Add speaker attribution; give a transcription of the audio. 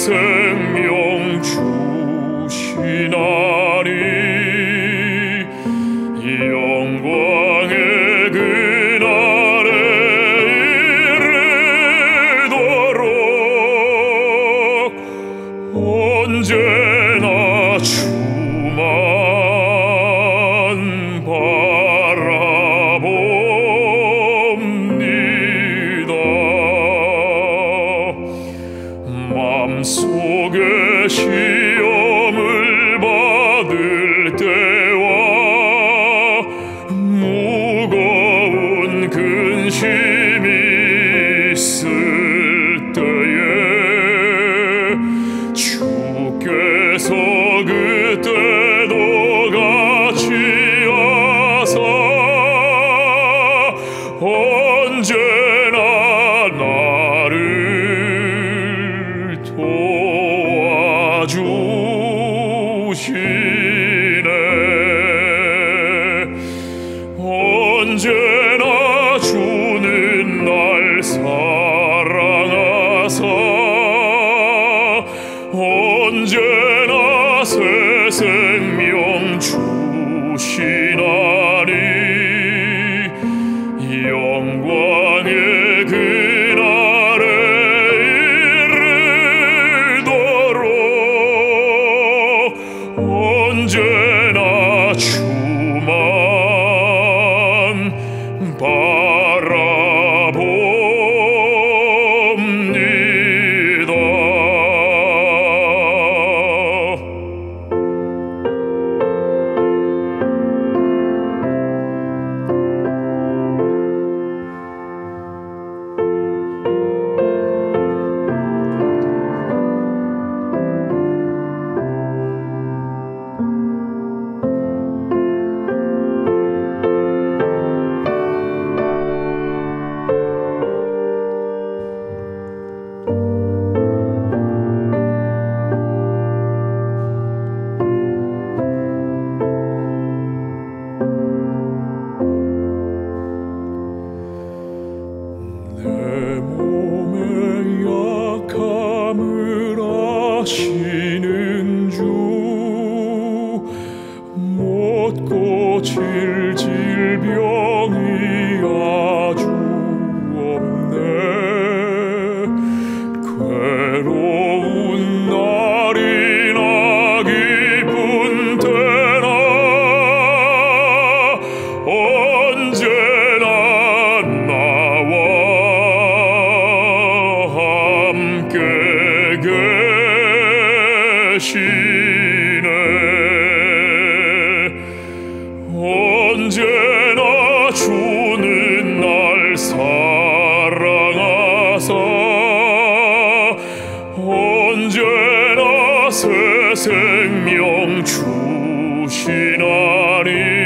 Speaker 1: 생명 주시나니 영광의 그날에 이르도록 언제나 주만 바라봅니다. 맘속에 시험을 받을 때와 무거운 근심이 있을 때에 주께서 그때도 같이 하사 언제나 나를 도와주시네. 언제나 주는 날 사랑하사 언제나 새 생명 주시나니 영광의 그날에 이르도록 언제나 주만 바라봅니다. 내 몸의 약함을 아시는 주 못 고칠 질병이 아주 없네. 괴로운 날이나 기쁜 때나 언제나 나와 함께 계시네. 언제나 주는 날 사랑하사 언제나 새 생명 주시나니